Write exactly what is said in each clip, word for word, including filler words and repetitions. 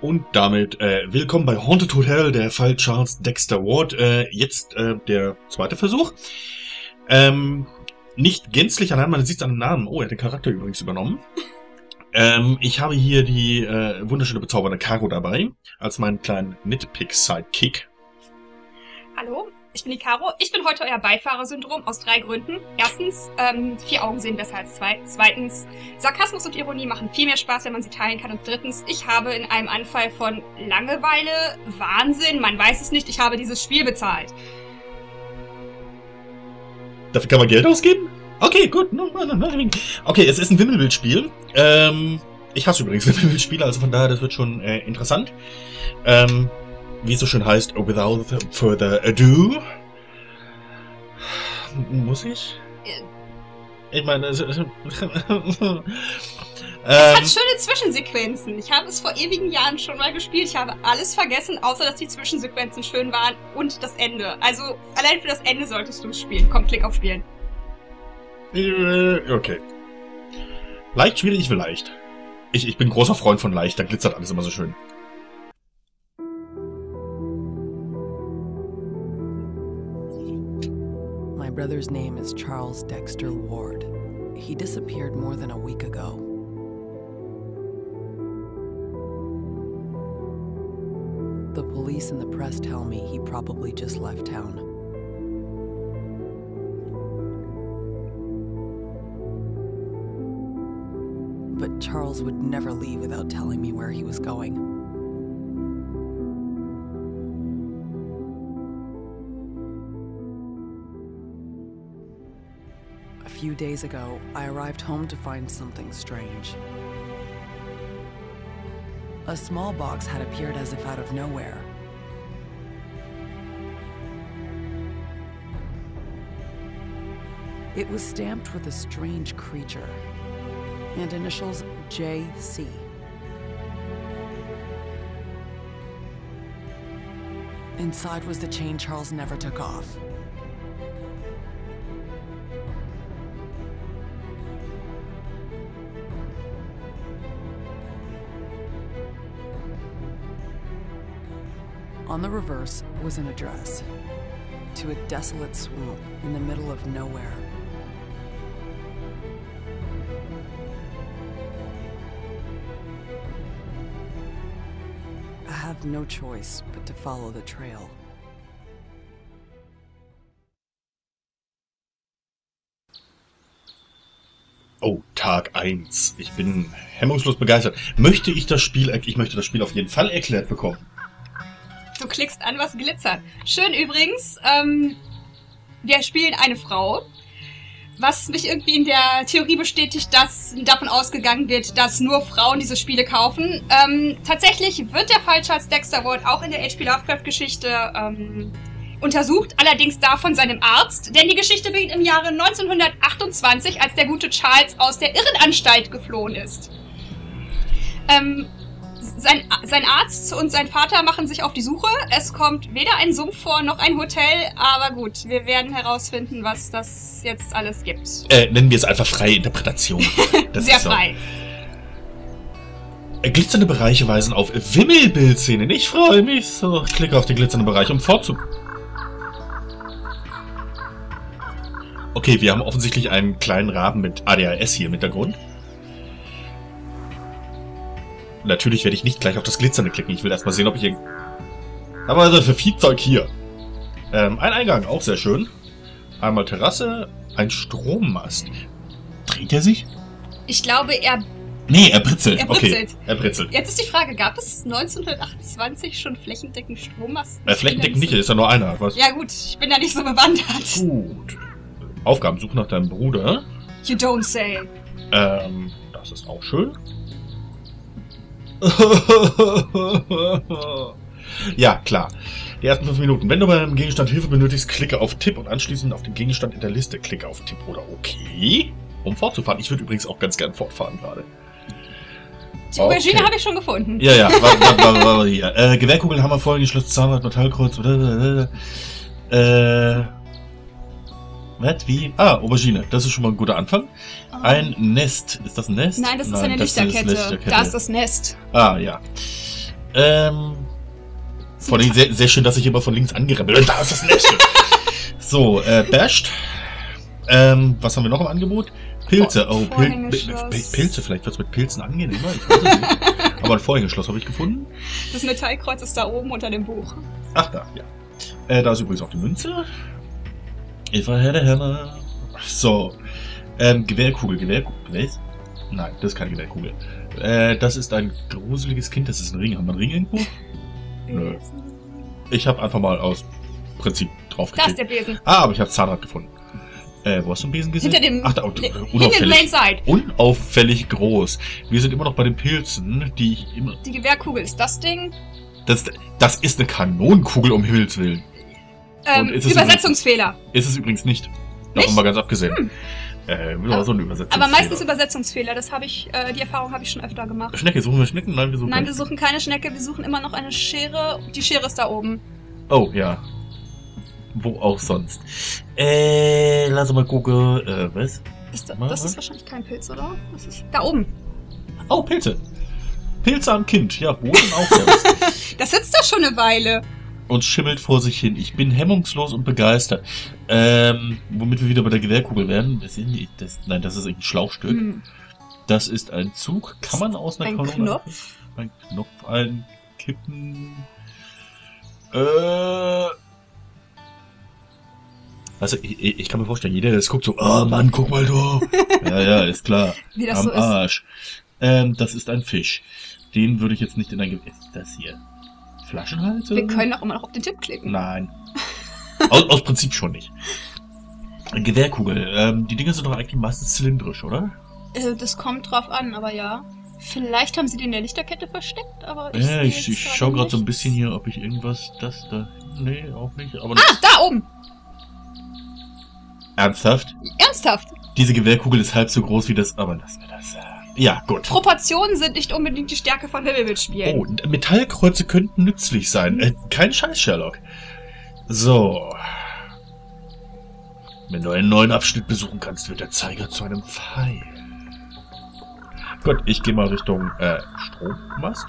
Und damit äh, willkommen bei Haunted Hotel, der Fall Charles Dexter Ward. Äh, jetzt äh, der zweite Versuch. Ähm, nicht gänzlich anhand, man sieht es an dem Namen. Oh, er hat den Charakter übrigens übernommen. Ähm, ich habe hier die äh, wunderschöne, bezaubernde Caro dabei, als meinen kleinen Nitpick-Sidekick. Hallo, ich bin die Caro. Ich bin heute euer Beifahrersyndrom aus drei Gründen. Erstens, ähm, vier Augen sehen besser als zwei. Zweitens, Sarkasmus und Ironie machen viel mehr Spaß, wenn man sie teilen kann. Und drittens, ich habe in einem Anfall von Langeweile, Wahnsinn, man weiß es nicht, ich habe dieses Spiel bezahlt. Dafür kann man Geld ausgeben? Okay, gut. Okay, es ist ein Wimmelbildspiel. Ähm, ich hasse übrigens Wimmelbildspiele, also von daher, das wird schon äh, interessant. Ähm, wie es so schön heißt, without further ado. Muss ich? Ich meine, es, es, es ähm, hat schöne Zwischensequenzen. Ich habe es vor ewigen Jahren schon mal gespielt. Ich habe alles vergessen, außer dass die Zwischensequenzen schön waren und das Ende. Also, allein für das Ende solltest du es spielen. Komm, klick auf Spielen. Okay. Leicht, schwierig, ich will leicht. Ich, ich bin großer Freund von leicht, da glitzert alles immer so schön. My brother's name is Charles Dexter Ward. He disappeared more than a week ago. The police and the press tell me he probably just left town. But Charles would never leave without telling me where he was going. A few days ago, I arrived home to find something strange. A small box had appeared as if out of nowhere. It was stamped with a strange creature, and initials J C. Inside was the chain Charles never took off. On the reverse was an address to a desolate swamp in the middle of nowhere. I have no choice but to follow the trail. Oh, Tag eins. Ich bin hemmungslos begeistert. Möchte ich das Spiel, ich möchte das Spiel auf jeden Fall erklärt bekommen. Du klickst an, was glitzert. Schön übrigens, ähm, wir spielen eine Frau, was mich irgendwie in der Theorie bestätigt, dass davon ausgegangen wird, dass nur Frauen diese Spiele kaufen. Ähm, tatsächlich wird der Fall Charles Dexter Ward auch in der H P Lovecraft-Geschichte ähm, untersucht, allerdings da von seinem Arzt, denn die Geschichte beginnt im Jahre neunzehnhundertachtundzwanzig, als der gute Charles aus der Irrenanstalt geflohen ist. Ähm, Sein, sein Arzt und sein Vater machen sich auf die Suche. Es kommt weder ein Sumpf vor, noch ein Hotel. Aber gut, wir werden herausfinden, was das jetzt alles gibt. Äh, nennen wir es einfach freie Interpretation. Das Sehr ist frei. So. Glitzernde Bereiche weisen auf Wimmelbildszenen. Ich freue mich so. Ich klicke auf den glitzernden Bereich, um fortzu... Okay, wir haben offensichtlich einen kleinen Raben mit A D H S hier im Hintergrund. Natürlich werde ich nicht gleich auf das Glitzernde klicken. Ich will erstmal sehen, ob ich hier... Aber was ist das für Viehzeug hier? Ähm, ein Eingang, auch sehr schön. Einmal Terrasse, ein Strommast. Dreht er sich? Ich glaube, er... Nee, er britzelt. Er britzelt. Okay, er britzelt. Jetzt ist die Frage, gab es neunzehnhundertachtundzwanzig schon flächendeckend Strommasten? Äh, flächendeckend nicht, ist ja nur einer. Was? Ja gut, ich bin da nicht so bewandert. Gut. Aufgaben, such nach deinem Bruder. You don't say. Ähm, das ist auch schön. Ja, klar. Die ersten fünf Minuten. Wenn du bei einem Gegenstand Hilfe benötigst, klicke auf Tipp und anschließend auf den Gegenstand in der Liste klicke auf Tipp oder okay, um fortzufahren. Ich würde übrigens auch ganz gern fortfahren gerade. Die Aubergine Okay. habe ich schon gefunden. Ja, ja. Warte, warte, warte, warte hier. Äh, Gewehrkugeln, Hammer, Folgen, Schlüssel, Zahnrad, Metallkreuz. Äh... Was? Wie? Ah, Aubergine. Das ist schon mal ein guter Anfang. Oh. Ein Nest. Ist das ein Nest? Nein, das ist Nein, eine das Lichterkette. Lichterkette. Da ist das Nest. Ah, ja. Ähm. Vor allem sehr, sehr schön, dass ich immer von links angerempelt bin. Da ist das Nächste. So, äh, Bashed. Ähm, was haben wir noch im Angebot? Pilze. Oh, Pil Pil Pilze. Vielleicht wird es mit Pilzen angenehmer. Ich weiß es nicht. Aber ein Vorhängeschloss habe ich gefunden. Das Metallkreuz ist da oben unter dem Buch. Ach, da, ja. Äh, da ist übrigens auch die Münze. Eva Herr der Hammer. So. Ähm, Gewehrkugel. Gewehrkugel. Was? Nein, das ist keine Gewehrkugel. Äh, das ist ein gruseliges Kind. Das ist ein Ring. Haben wir einen Ring irgendwo? Nö. Ich habe einfach mal aus Prinzip drauf geklickt. Da ist der Besen. Ah, aber ich habe Zahnrad gefunden. Äh, wo hast du den Besen gesehen? Hinter dem... Ach, da, unauffällig. Plain Sight. Unauffällig groß. Wir sind immer noch bei den Pilzen, die ich immer... Die Gewehrkugel ist das Ding. Das, das ist eine Kanonenkugel, um Himmels Willen. Ähm, ist es Übersetzungsfehler. Übrigens, ist es übrigens nicht. Davon mal ganz abgesehen. Hm. Äh, aber, so ein Übersetzungsfehler. Aber meistens Übersetzungsfehler. Das habe ich, äh, die Erfahrung habe ich schon öfter gemacht. Schnecke, suchen wir Schnecken? Nein, wir suchen Nein, wir suchen keine Schnecke. Wir suchen immer noch eine Schere. Die Schere ist da oben. Oh, ja. Wo auch sonst. Äh, lass mal gucken. Äh, was? Ist da, das ist wahrscheinlich kein Pilz, oder? Das ist da oben. Oh, Pilze. Pilze am Kind. Ja, wo denn auch selbst. Das sitzt da schon eine Weile. Und schimmelt vor sich hin. Ich bin hemmungslos und begeistert. Ähm, womit wir wieder bei der Gewehrkugel werden. Das ist, das, nein, das ist ein Schlauchstück. Hm. Das ist ein Zug. Kann man aus einer ein Kanone... Knopf? Ein Knopf einkippen. Äh... Also, ich, ich kann mir vorstellen, jeder, der das guckt, so, oh Mann, guck mal da. Ja, ja, ist klar. Wie das Am so ist. Arsch. Ähm, das ist ein Fisch. Den würde ich jetzt nicht in ein... Ist das hier? Flaschenhalter? Wir können auch immer noch auf den Tipp klicken. Nein. aus, aus Prinzip schon nicht. Gewehrkugel. Ähm, die Dinger sind doch eigentlich meistens zylindrisch, oder? Äh, das kommt drauf an, aber ja. Vielleicht haben sie die in der Lichterkette versteckt, aber ich Ja, sehe ich, ich schaue gerade so ein bisschen hier, ob ich irgendwas... Das da... Nee, auch nicht. Aber ah, da oben! Ernsthaft? Ernsthaft? Diese Gewehrkugel ist halb so groß wie das... Aber lassen wir das... Ja, gut. Proportionen sind nicht unbedingt die Stärke von Himmelbildspielen. Oh, Metallkreuze könnten nützlich sein. Äh, kein Scheiß, Sherlock. So. Wenn du einen neuen Abschnitt besuchen kannst, wird der Zeiger zu einem Pfeil. Gut, ich gehe mal Richtung äh, Strommast.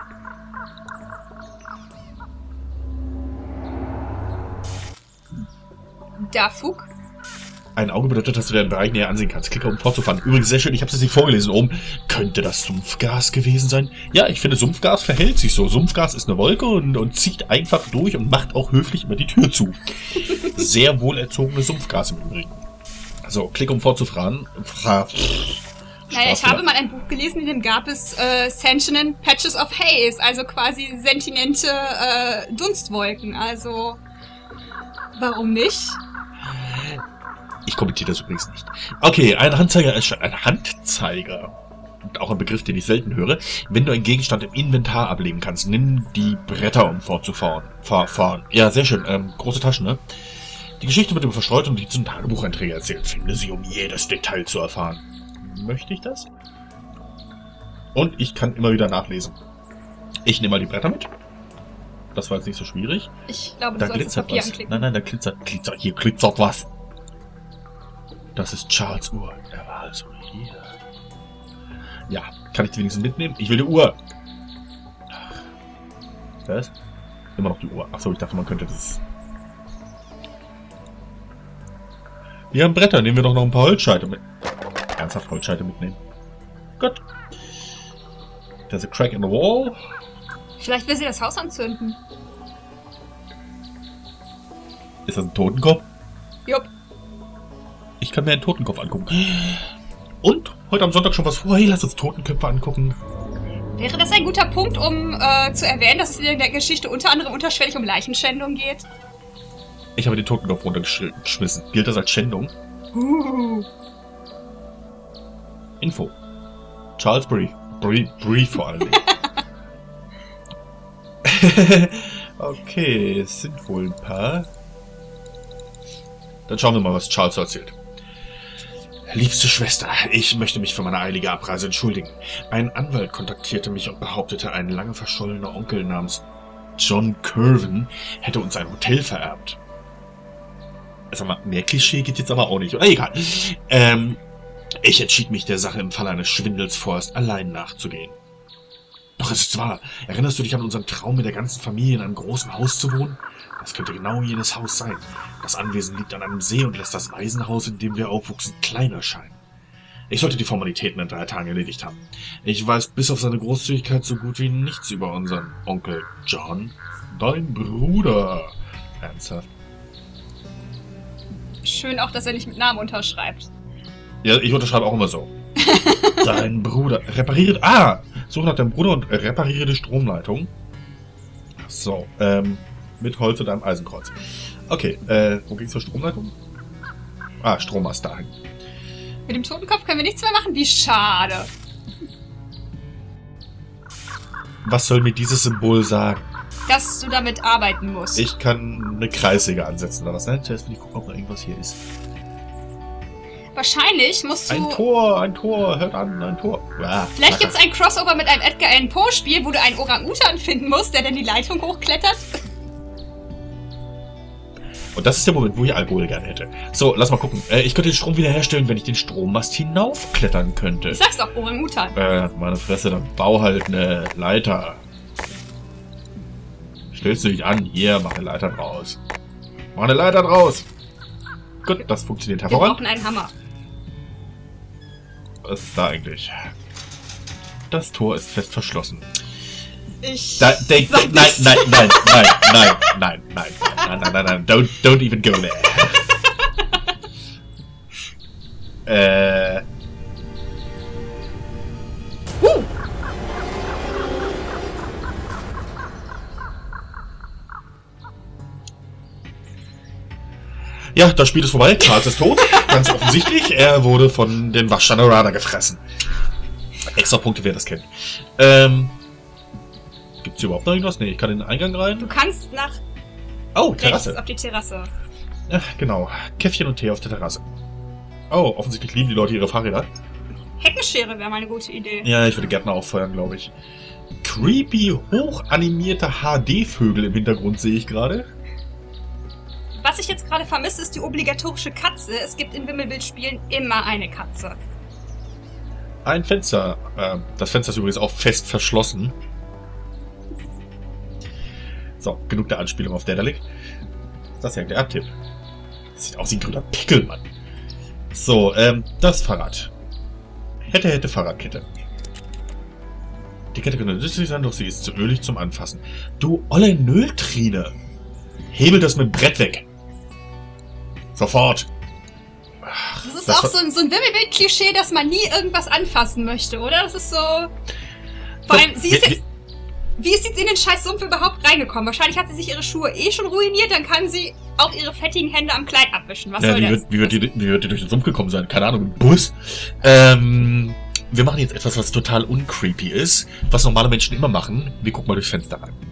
Da, Fug. Ein Auge bedeutet, dass du den Bereich näher ansehen kannst. Klicke, um fortzufahren. Übrigens, sehr schön, ich habe es nicht vorgelesen oben. Könnte das Sumpfgas gewesen sein? Ja, ich finde, Sumpfgas verhält sich so. Sumpfgas ist eine Wolke und, und zieht einfach durch und macht auch höflich immer die Tür zu. Sehr wohlerzogene Sumpfgas im Übrigen. So, klick, um fortzufahren. Fra Naja, ich habe mal ein Buch gelesen, in dem gab es äh, Sentient Patches of Haze, also quasi sentinente äh, Dunstwolken. Also, warum nicht? Ich kommentiere das übrigens nicht. Okay, ein Handzeiger ist ein Handzeiger. Auch ein Begriff, den ich selten höre. Wenn du einen Gegenstand im Inventar ablegen kannst, nimm die Bretter, um fortzufahren. Fahr, fahren. Ja, sehr schön. Ähm, große Taschen, ne? Die Geschichte mit dem Verstreuten, die zum Tagebucheinträge erzählt. Finde sie, um jedes Detail zu erfahren. Möchte ich das? Und ich kann immer wieder nachlesen. Ich nehme mal die Bretter mit. Das war jetzt nicht so schwierig. Ich glaube, du da sollst das glitzert Papier was. anklicken. Nein, nein, da glitzert, glitzert, hier glitzert was. Das ist Charles' Uhr. Er war also hier. Ja, kann ich die wenigstens mitnehmen? Ich will die Uhr. Was? Immer noch die Uhr. Achso, ich dachte, man könnte das... Wir haben Bretter. Nehmen wir doch noch ein paar Holzscheite mit. Ernsthaft Holzscheite mitnehmen. Gut. There's a crack in the wall. Vielleicht will sie das Haus anzünden. Ist das ein Totenkopf? Jupp. Ich kann mir einen Totenkopf angucken. Und? Heute am Sonntag schon was vor? Hey, lass uns Totenköpfe angucken. Wäre das ein guter Punkt, um äh, zu erwähnen, dass es in der Geschichte unter anderem unterschwellig um Leichenschändung geht? Ich habe den Totenkopf runtergeschmissen. Gilt das als Schändung? Uh. Info. Charles Bree. Bree, Bree vor allen Dingen. Okay, es sind wohl ein paar. Dann schauen wir mal, was Charles so erzählt. Liebste Schwester, ich möchte mich für meine eilige Abreise entschuldigen. Ein Anwalt kontaktierte mich und behauptete, ein lange verschollener Onkel namens John Curven hätte uns ein Hotel vererbt. Sag mal, mehr Klischee geht jetzt aber auch nicht. Oder egal. Ähm, ich entschied mich, der Sache im Fall eines Schwindels vorerst allein nachzugehen. Doch es ist wahr. Erinnerst du dich an unseren Traum, mit der ganzen Familie in einem großen Haus zu wohnen? Das könnte genau jenes Haus sein. Das Anwesen liegt an einem See und lässt das Waisenhaus, in dem wir aufwuchsen, klein erscheinen. Ich sollte die Formalitäten in drei Tagen erledigt haben. Ich weiß bis auf seine Großzügigkeit so gut wie nichts über unseren Onkel John. Dein Bruder. Ernsthaft? Schön auch, dass er nicht mit Namen unterschreibt. Ja, ich unterschreibe auch immer so. Dein Bruder. Repariert. Ah! Suche nach deinem Bruder und repariere die Stromleitung. So, ähm, mit Holz und einem Eisenkreuz. Okay, äh, wo ging's zur Stromleitung? Ah, Strommast dahin. Mit dem Totenkopf können wir nichts mehr machen? Wie schade. Was soll mir dieses Symbol sagen? Dass du damit arbeiten musst. Ich kann eine Kreissäge ansetzen oder was, ne? Zuerst will ich gucken, ob da irgendwas hier ist. Wahrscheinlich musst du... Ein Tor, ein Tor, hört an, ein Tor. Ah, Vielleicht gibt es ein Crossover mit einem Edgar Allan Poe Spiel, wo du einen Orang-Utan finden musst, der dann die Leitung hochklettert. Und das ist der Moment, wo ich Alkohol gerne hätte. So, lass mal gucken. Äh, ich könnte den Strom wiederherstellen, wenn ich den Strommast hinaufklettern könnte. Ich sag's doch, Orang-Utan. Äh, meine Fresse, dann bau halt eine Leiter. Stellst du dich an, hier, mach eine Leiter draus. Mach eine Leiter draus. Gut, das funktioniert Wir hervorragend. brauchen einen Hammer. Was ist da eigentlich? Das Tor ist fest verschlossen. Ich... Da, de, de, nein, nein, nein, nein, nein, nein, nein, nein, nein, nein, nein, nein, don't, don't even go there. äh... Uh. Ja, das Spiel ist vorbei. Charles ist tot. Ganz offensichtlich. Er wurde von den Vashta-Nerada gefressen. Extra Punkte, wer das kennt. Ähm... Gibt's hier überhaupt noch irgendwas? Nee, ich kann in den Eingang rein. Du kannst nach Oh, rechts Terrasse. auf die Terrasse. Ach, genau. Käffchen und Tee auf der Terrasse. Oh, offensichtlich lieben die Leute ihre Fahrräder. Heckenschere wäre mal eine gute Idee. Ja, ich würde Gärtner auffeuern, glaube ich. Creepy, hochanimierte H D-Vögel im Hintergrund sehe ich gerade. Was ich jetzt gerade vermisse, ist die obligatorische Katze. Es gibt in Wimmelbildspielen immer eine Katze. Ein Fenster. Äh, das Fenster ist übrigens auch fest verschlossen. So, genug der Anspielung auf Daedalic. Das ist ja der Abtipp. Das sieht aus wie ein grüner Pickel, Mann. So, ähm, das Fahrrad. Hätte, hätte Fahrradkette. Die Kette könnte nützlich sein, doch sie ist zu ölig zum Anfassen. Du olle Mülltrine. Hebel das mit dem Brett weg. Sofort. Ach, Das ist das auch war- so ein, so ein Wimmelbild-Klischee, dass man nie irgendwas anfassen möchte, oder? Das ist so... Vor allem, sie ist Wie- jetzt... Wie ist sie in den scheiß Sumpf überhaupt reingekommen? Wahrscheinlich hat sie sich ihre Schuhe eh schon ruiniert, dann kann sie auch ihre fettigen Hände am Kleid abwischen. Was Ja, soll wie, das? wird, wie, wird die, wie wird die durch den Sumpf gekommen sein? Keine Ahnung, mit dem Bus. Ähm, wir machen jetzt etwas, was total uncreepy ist. Was normale Menschen immer machen. Wir gucken mal durchs Fenster rein.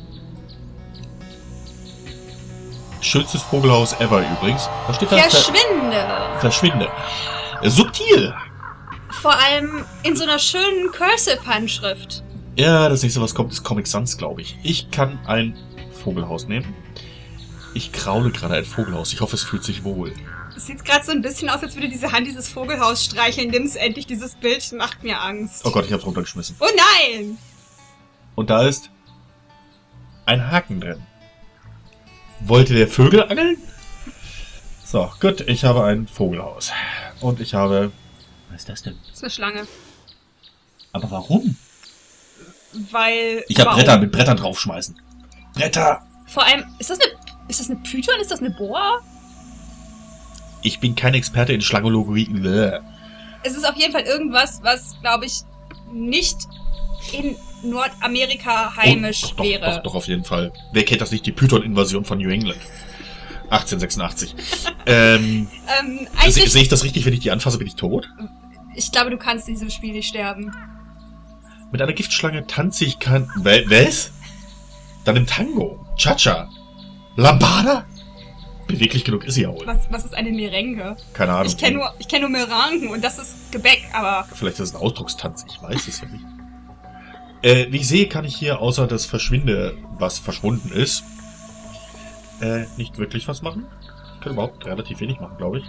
Schönstes Vogelhaus ever übrigens. Da steht da... Verschwinde! Verschwinde. Äh, Subtil. Vor allem in so einer schönen Cursive-Handschrift. Ja, das nächste, was kommt, ist Comic Sans, glaube ich. Ich kann ein Vogelhaus nehmen. Ich kraule gerade ein Vogelhaus. Ich hoffe, es fühlt sich wohl. Es sieht gerade so ein bisschen aus, als würde diese Hand dieses Vogelhaus streicheln. Nimm's endlich, dieses Bild macht mir Angst. Oh Gott, ich hab's runtergeschmissen. Oh nein! Und da ist ein Haken drin. Wollte der Vögel angeln? So, gut, ich habe ein Vogelhaus. Und ich habe... Was ist das denn? Das ist eine Schlange. Aber warum? Weil... Ich habe warum? Bretter mit Brettern draufschmeißen. Bretter! Vor allem, ist das eine... Ist das eine Python? Ist das eine Boa? Ich bin kein Experte in Schlangologie. Bäh. Es ist auf jeden Fall irgendwas, was, glaube ich, nicht in Nordamerika heimisch Oh, doch, wäre. Doch, doch, auf jeden Fall. Wer kennt das nicht? Die Python-Invasion von New England. achtzehnhundertsechsundachtzig. ähm, Ähm, se- eigentlich, Sehe ich das richtig? Wenn ich die anfasse, bin ich tot? ich glaube, du kannst in diesem Spiel nicht sterben. Mit einer Giftschlange tanze ich kein... Wa- Was? Dann im Tango. Cha-Cha. Lambada? Beweglich genug ist sie ja wohl. Was, was ist eine Merengue? Keine Ahnung. Ich kenne nur, ich kenn nur Merangen und das ist Gebäck, aber Vielleicht ist es ein Ausdruckstanz. Ich weiß es ja nicht. Äh, wie ich sehe, kann ich hier, außer das Verschwinde, was verschwunden ist, äh, nicht wirklich was machen. Ich kann überhaupt relativ wenig machen, glaube ich.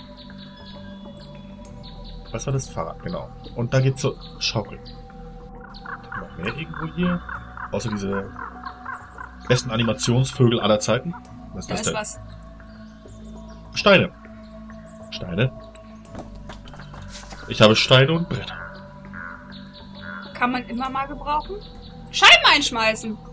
Was war das? Fahrrad, genau. Und da geht's zur Schaukel. mehr irgendwo hier? Außer diese besten Animationsvögel aller Zeiten? Was ist Da das ist denn? was. Steine. Steine. Ich habe Steine und Bretter. Kann man immer mal gebrauchen? Scheiben einschmeißen.